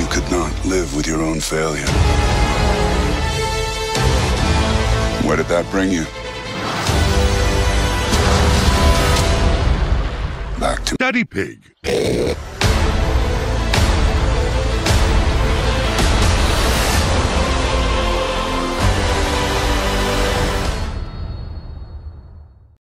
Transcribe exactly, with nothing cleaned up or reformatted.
could not live with your own failure. Where did that bring you? Back to Daddy Pig.